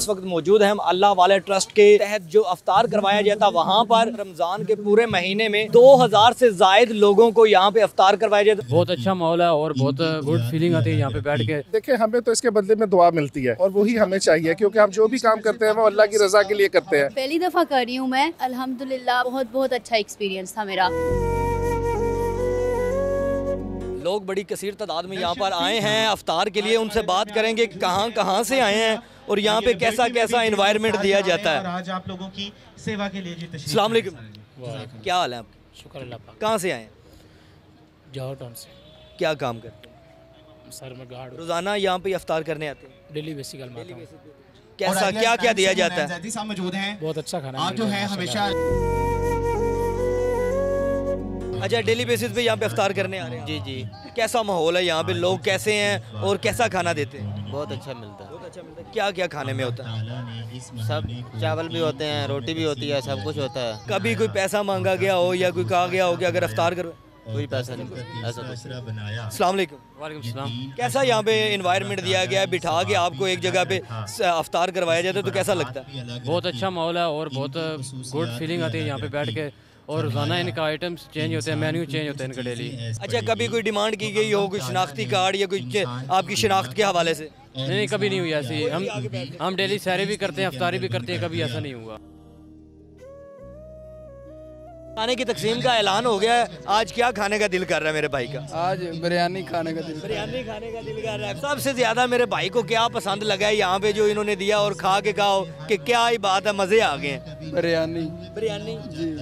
इस वक्त मौजूद हैं हम अल्लाह वाले ट्रस्ट के तहत जो अफ्तार करवाया जाता है वहाँ पर रमज़ान के पूरे महीने में 2000 से जायद लोगों को यहाँ पे अफ्तार करवाया जाता है। बहुत अच्छा माहौल है और बहुत गुड फीलिंग आती है यहाँ पे बैठ के। देखिए, हमें तो इसके बदले में दुआ मिलती है और वही हमें चाहिए, क्योंकि हम जो भी काम करते हैं वो अल्लाह की रजा के लिए करते हैं। पहली दफ़ा कर रही हूँ मैं, अल्हम्दुलिल्लाह बहुत अच्छा एक्सपीरियंस था मेरा। लोग बड़ी कसीर तादाद में यहाँ पर आए हैं अफ्तार के लिए। उनसे बात करेंगे कहाँ से आए हैं और यहाँ पे कैसा एनवायरनमेंट दिया जाता है। आज आप लोगों की सेवा के लिए अस्सलाम वालेकुम, क्या हाल है आपका? शुक्र अल्लाह पाक। कहाँ से आए हैं? जौहर टाउन से। क्या काम करते हैं? सर मैं गार्ड रोजाना यहाँ पे अफ्तार करने आते हैं? डेली बेसिकल में आता हूँ। कैसा क्या दिया जाता है? मौजूद हैं। बहुत अच्छा खाना आप जो है हमेशा अच्छा, डेली बेसिस पे यहाँ पे अफ्तार करने आ रहे हैं? जी जी। कैसा माहौल है यहाँ पे, लोग कैसे हैं और कैसा खाना देते हैं? बहुत अच्छा मिलता है। बहुत अच्छा मिलता है। क्या खाने में होता है? सब चावल भी होते हैं, रोटी भी होती है, सब कुछ होता है। कभी कोई पैसा मांगा गया हो या कोई कहा गया हो कि अगर अफ्तार करो? कोई पैसा नहीं, ऐसा कुछ। अस्सलाम वालेकुम। वालेकुम सलाम। कैसा यहाँ पे इन्वायरमेंट दिया गया है, बिठा के आपको एक जगह पे अफ्तार करवाया जाता है तो कैसा लगता है? बहुत अच्छा माहौल है और बहुत गुड फीलिंग आती है यहाँ पे बैठ के। और रोज़ाना इनका आइटम्स चेंज होते हैं, मेन्यू चेंज होते हैं इनका डेली। अच्छा, कभी कोई डिमांड की गई हो, कोई शनाख्ती कार्ड या कोई आपकी शनाख्त के हवाले से? नहीं, कभी नहीं हुई ऐसी। हम डेली सहरी भी करते हैं, अफ्तारी भी करते हैं, कभी ऐसा नहीं हुआ। खाने की तकसीम का ऐलान हो गया है, आज क्या खाने का दिल कर रहा है मेरे भाई का? आज बिरयानी खाने का दिल कर रहा है। सबसे ज्यादा मेरे भाई को क्या पसंद लगा है यहाँ पे जो इन्होंने दिया और खा के कहा कि क्या ही बात है, मजे आ गए हैं? बिरयानी जी।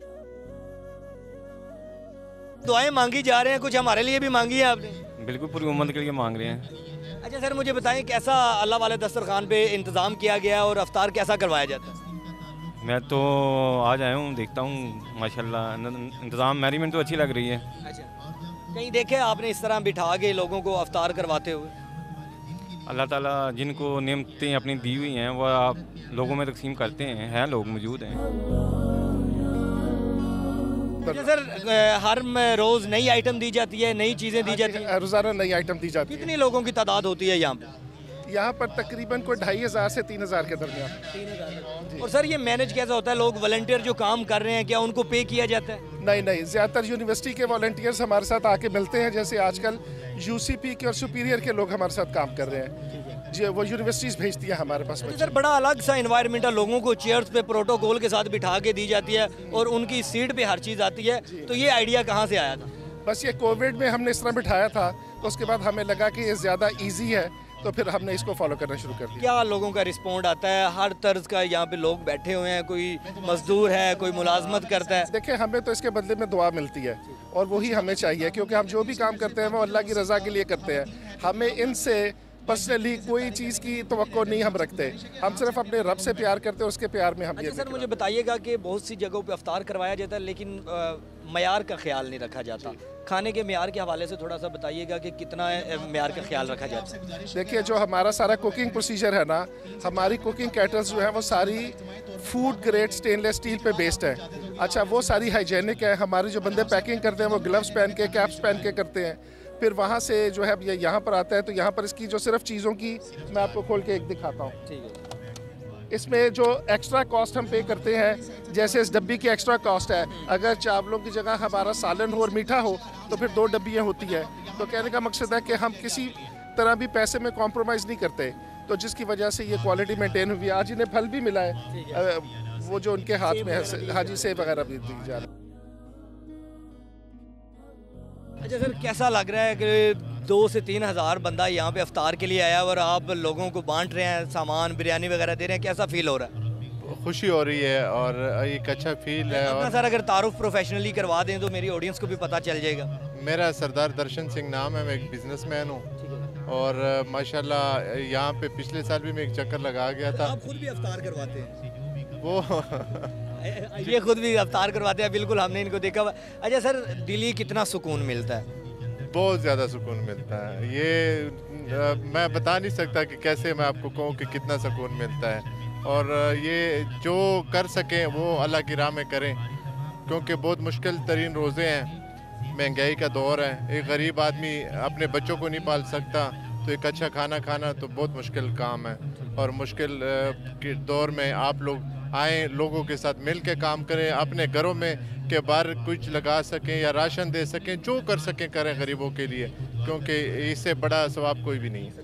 दुआएं मांगी जा रहे हैं, कुछ हमारे लिए भी मांगी है आपने? बिल्कुल, पूरी उम्मत के लिए मांग रहे हैं। अच्छा सर, मुझे बताएं कैसा अल्लाह वाले दस्तरखान पे इंतज़ाम किया गया और अफ्तार कैसा करवाया जाता है? मैं तो आज आया हूँ, देखता हूँ माशाल्लाह इंतज़ाम, मैनेजमेंट तो अच्छी लग रही है। अच्छा, कहीं देखे आपने इस तरह बिठा के लोगों को अफ्तार करवाते हुए? अल्लाह ताला जिनको नेमतें अपनी दी हुई हैं वह आप लोगों में तकसीम करते हैं लोग मौजूद हैं। अच्छा सर, हर रोज़ नई आइटम दी जाती है, नई चीज़ें दी जाती हैं? रोजाना नई आइटम दी जाती है। कितनी लोगों की तादाद होती है यहाँ पे? यहाँ पर तकरीबन कोई 2500 से 3000 के दरमियान। और सर ये मैनेज कैसा होता है? लोग वॉलंटियर जो काम कर रहे हैं क्या उनको पे किया जाता है? नहीं, ज़्यादातर यूनिवर्सिटी के वॉलंटियर्स हमारे साथ आके मिलते हैं। जैसे आजकल यूसीपी के और सुपीरियर के लोग हमारे साथ काम कर रहे हैं जी, वो यूनिवर्सिटीज़ भेजती है हमारे पास। सर बड़ा अलग सा इन्वायरमेंट है, लोगों को चेयर्स पे प्रोटोकॉल के साथ बिठा के दी जाती है और उनकी सीट पे हर चीज़ आती है, तो ये आइडिया कहाँ से आया था? बस ये कोविड में हमने इस तरह बिठाया था, तो उसके बाद हमें लगा कि ये ज़्यादा ईजी है, तो फिर हमने इसको फॉलो करना शुरू कर दिया। क्या लोगों का रिस्पॉन्ड आता है? हर तर्ज का यहाँ पे लोग बैठे हुए हैं, कोई मजदूर है, कोई मुलाजमत करता है। देखिए, हमें तो इसके बदले में दुआ मिलती है और वही हमें चाहिए, क्योंकि हम जो भी काम करते हैं वो अल्लाह की रजा के लिए करते हैं। हमें इनसे पर्सनली कोई चीज़ की तवक्को नहीं हम रखते, हम सिर्फ अपने रब से प्यार करते हैं, उसके प्यार में हम। अच्छा सर, मुझे बताइएगा कि बहुत सी जगहों पे अफ्तार करवाया जाता है लेकिन मयार का ख्याल नहीं रखा जाता। खाने के मयार के हवाले से थोड़ा सा बताइएगा कि कितना मयार का ख्याल रखा जाता है? देखिए, जो हमारा सारा कुकिंग प्रोसीजर है ना, हमारी कुकिंग केटल्स जो है वो सारी फूड ग्रेड स्टेनलेस स्टील पे बेस्ड है। अच्छा, वो सारी हाइजेनिक है। हमारे जो बंदे पैकिंग करते हैं वो ग्लव्स पहन के, कैप्स पहन के करते हैं। फिर वहाँ से जो है ये यहाँ पर आता है, तो यहाँ पर इसकी जो सिर्फ चीज़ों की मैं आपको खोल के एक दिखाता हूँ। ठीक है। इसमें जो एक्स्ट्रा कॉस्ट हम पे करते हैं, जैसे इस डब्बी की एक्स्ट्रा कॉस्ट है, अगर चावलों की जगह हमारा सालन हो और मीठा हो तो फिर 2 डब्बियाँ होती है। तो कहने का मकसद है कि हम किसी तरह भी पैसे में कॉम्प्रोमाइज़ नहीं करते, तो जिसकी वजह से ये क्वालिटी मेंटेन हुई है। आज इन्हें फल भी मिला है, वो जो उनके हाथ में है, हाजी सेब वगैरह भी दी जा रहा है। अच्छा सर, कैसा लग रहा है कि 2 से 3 हज़ार बंदा यहाँ पे अफ्तार के लिए आया और आप लोगों को बांट रहे हैं, सामान बिरयानी वगैरह दे रहे हैं, कैसा फील हो रहा है? खुशी हो रही है और एक अच्छा फील है। और सर अगर तारुफ प्रोफेशनली करवा दें तो मेरी ऑडियंस को भी पता चल जाएगा। मेरा सरदार दर्शन सिंह नाम है, मैं एक बिजनेसमैन हूँ और माशाल्लाह यहाँ पे पिछले साल भी मैं एक चक्कर लगा गया था। आप खुद भी अफ्तार करवाते हैं? वो ये खुद भी अफ्तार करवाते हैं, बिल्कुल हमने इनको देखा हुआ। अच्छा सर, दिली कितना सुकून मिलता है? बहुत ज़्यादा सुकून मिलता है। ये मैं बता नहीं सकता कि कैसे मैं आपको कहूँ कि कितना सुकून मिलता है। और ये जो कर सकें वो अल्लाह की राह में करें, क्योंकि बहुत मुश्किल तरीन रोज़े हैं, महंगाई का दौर है, एक गरीब आदमी अपने बच्चों को नहीं पाल सकता, तो एक अच्छा खाना खाना तो बहुत मुश्किल काम है। और मुश्किल के दौर में आप लोग आएँ, लोगों के साथ मिल के काम करें, अपने घरों में के बाहर कुछ लगा सकें या राशन दे सकें, जो कर सकें करें गरीबों के लिए, क्योंकि इससे बड़ा सवाब कोई भी नहीं है।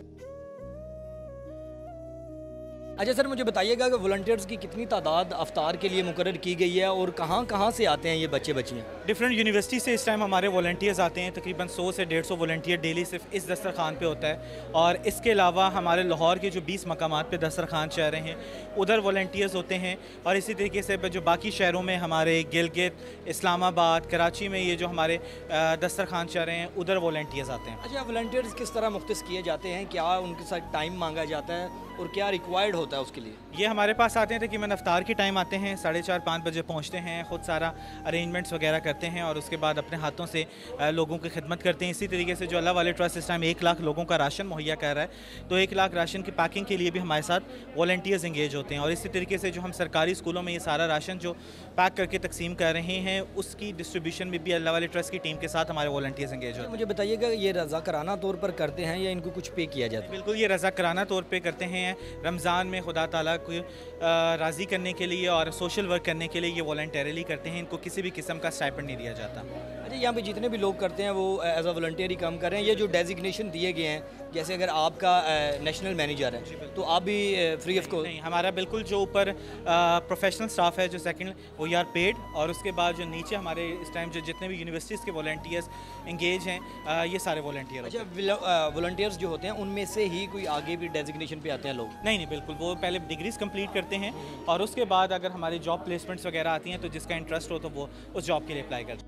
अच्छा सर, मुझे बताइएगा कि वॉलंटियर्स की कितनी तादाद अफ्तार के लिए मुकर्रर की गई है और कहाँ कहाँ से आते हैं ये बच्चे बच्चियाँ? डिफरेंट यूनिवर्सिटी से इस टाइम हमारे वॉलंटियर्स आते हैं। तकरीबन 100 से 150 वॉलंटियर डेली सिर्फ इस दस्तरखान पे होता है। और इसके अलावा हमारे लाहौर के जो 20 मकामात पे दस्तरखान चल रहे हैं, उधर वॉलंटियर्स होते हैं। और इसी तरीके से जो बाकी शहरों में हमारे गिलगित, इस्लामाबाद, कराची में ये जो हमारे दस्तरखान चल रहे हैं, उधर वॉलंटियर्स आते हैं। अच्छा, वॉलंटियर्स किस तरह मुख्तस किए जाते हैं? क्या उनके साथ टाइम मांगा जाता है और क्या रिक्वायर्ड होता है उसके लिए? ये हमारे पास आते हैं तकरीबन अफ्तार के टाइम आते हैं, 4:30-5 बजे पहुंचते हैं, ख़ुद सारा अरेंजमेंट्स वगैरह करते हैं और उसके बाद अपने हाथों से लोगों की खिदमत करते हैं। इसी तरीके से जो अल्लाह वाले ट्रस्ट इस टाइम 1 लाख लोगों का राशन मुहैया कर रहा है, तो 1 लाख राशन की पैकिंग के लिए भी हमारे साथ वॉलंटियर्स इंगेज होते हैं। और इसी तरीके से जो हम सरकारी स्कूलों में ये सारा राशन जो पैक करके तकसीम कर रहे हैं, उसकी डिस्ट्रीब्यूशन में भी अल्लाह वाले ट्रस्ट की टीम के साथ हमारे वॉलंटियर्स इंगेज होते हैं। मुझे बताइएगा, ये रज़ाकाराना तौर पर करते हैं या इनको कुछ पे किया जाता है? बिल्कुल, ये रज़ाकाराना तौर पर करते हैं। रमज़ान में खुदा ताला को राज़ी करने के लिए और सोशल वर्क करने के लिए ये वॉलंटरली करते हैं। इनको किसी भी किस्म का स्टाइपेंड नहीं दिया जाता। अच्छा, यहाँ पे जितने भी लोग करते हैं वो एज अ वॉलंटियर ही काम कर रहे हैं। ये जो डेजिग्नेशन दिए गए हैं, जैसे अगर आपका नेशनल मैनेजर है तो आप भी फ्री ऑफ कॉस्ट? नहीं, हमारा बिल्कुल जो ऊपर प्रोफेशनल स्टाफ है जो सेकंड, वो यार पेड। और उसके बाद जो नीचे हमारे इस टाइम जो जितने भी यूनिवर्सिटीज़ के वॉलंटियर्स इंगेज हैं, ये सारे वॉलंटियर। अच्छा, वॉलंटियर्स जो होते हैं उनमें से ही कोई आगे भी डेजिग्नेशन पे आते हैं लोग? नहीं, बिल्कुल, वो पहले डिग्रीज कंप्लीट करते हैं और उसके बाद अगर हमारी जॉब प्लेसमेंट्स वगैरह आती हैं तो जिसका इंटरेस्ट हो तो वो उस जॉब के लिए अप्लाई करते हैं।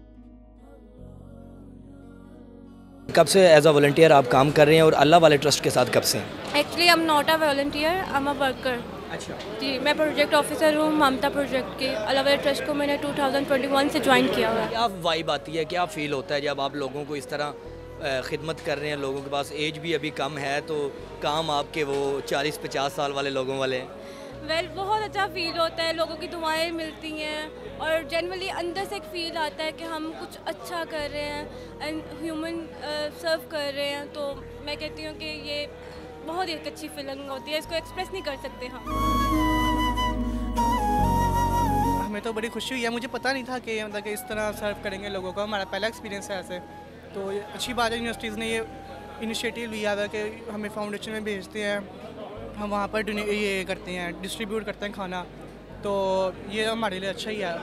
कब से एज अ वॉलंटियर आप काम कर रहे हैं और अल्लाह वाले ट्रस्ट के साथ कब से? Actually I am not a volunteer, I am a worker. अच्छा जी, मैं प्रोजेक्ट ऑफिसर हूँ ममता प्रोजेक्ट के। अल्लाह वाले ट्रस्ट को मैंने 2021 से ज्वाइन किया हुआ है। क्या वाइब आती है, क्या फील होता है जब आप लोगों को इस तरह खिदमत कर रहे हैं? लोगों के पास एज भी अभी कम है तो काम आपके वो 40-50 साल वाले लोगों वाले हैं। बहुत अच्छा फील होता है, लोगों की दुआएं मिलती हैं और जनरली अंदर से एक फ़ील आता है कि हम कुछ अच्छा कर रहे हैं एंड ह्यूमन सर्व कर रहे हैं। तो मैं कहती हूँ कि ये बहुत ही एक अच्छी फीलिंग होती है, इसको एक्सप्रेस नहीं कर सकते हम। हमें तो बड़ी खुशी हुई है, मुझे पता नहीं था कि मतलब कि इस तरह सर्व करेंगे लोगों को। हमारा पहला एक्सपीरियंस है ऐसे, तो ये अच्छी बात है यूनिवर्सिटीज़ ने ये इनिशिएटिव लिया था कि हमें फाउंडेशन में भेजते हैं, हम वहाँ पर ये करते हैं, डिस्ट्रीब्यूट करते हैं खाना, तो ये हमारे लिए अच्छा ही है।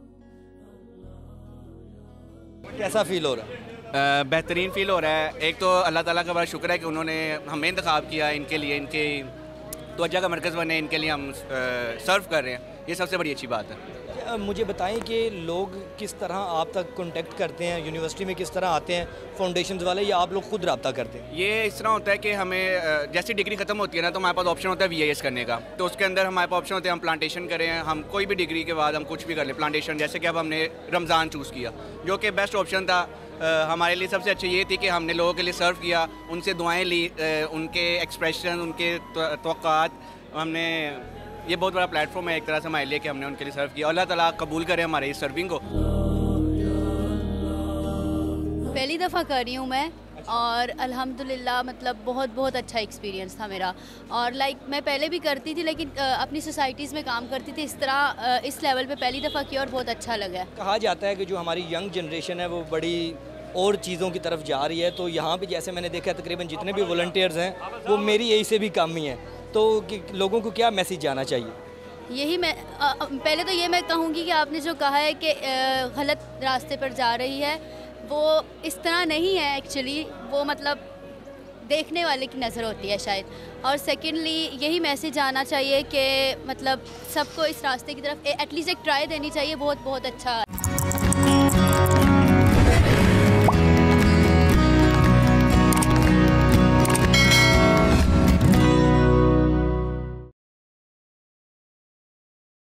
कैसा फील हो रहा है? बेहतरीन फ़ील हो रहा है। एक तो अल्लाह ताला का बड़ा शुक्र है कि उन्होंने हमें इंतखाब किया इनके लिए, इनके तवज्जो का मरकज़ बने, इनके लिए हम सर्व कर रहे हैं, ये सबसे बड़ी अच्छी बात है। मुझे बताएं कि लोग किस तरह आप तक कांटेक्ट करते हैं, यूनिवर्सिटी में किस तरह आते हैं फाउंडेशंस वाले, या आप लोग खुद रब्ता करते हैं? ये इस तरह होता है कि हमें जैसे डिग्री ख़त्म होती है ना, तो हमारे पास ऑप्शन होता है VIS करने का। तो उसके अंदर हमारे पास ऑप्शन होते हैं हम प्लांटेशन करें, हम कोई भी डिग्री के बाद हम कुछ भी कर लें प्लांटेशन। जैसे कि अब हमने रमज़ान चूज़ किया जो कि बेस्ट ऑप्शन था हमारे लिए। सबसे अच्छी ये थी कि हमने लोगों के लिए सर्व किया, उनसे दुआएँ ली, उनके एक्सप्रेशन, उनके तवक्कुआत, हमने ये बहुत बड़ा प्लेटफॉर्म है एक तरह से हमारे लिए कि हमने उनके लिए सर्व किया। अल्लाह ताला कबूल करे हमारे इस सर्विंग को। पहली दफ़ा कर रही हूँ मैं और अल्हम्दुलिल्लाह मतलब बहुत अच्छा एक्सपीरियंस था मेरा। और मैं पहले भी करती थी लेकिन अपनी सोसाइटीज़ में काम करती थी, इस तरह इस लेवल पे पहली दफ़ा किया और बहुत अच्छा लगा। कहा जाता है कि जो हमारी यंग जनरेशन है वो बड़ी और चीज़ों की तरफ जा रही है, तो यहाँ पे जैसे मैंने देखा तकरीबन जितने भी वॉलंटियर्स हैं वो मेरी एज से भी कम ही हैं, तो लोगों को क्या मैसेज जाना चाहिए? यही मैं पहले तो ये मैं कहूँगी कि आपने जो कहा है कि गलत रास्ते पर जा रही है, वो इस तरह नहीं है एक्चुअली, वो मतलब देखने वाले की नज़र होती है शायद। और सेकेंडली यही मैसेज आना चाहिए कि मतलब सबको इस रास्ते की तरफ एटलीस्ट एक ट्राई देनी चाहिए। बहुत अच्छा है।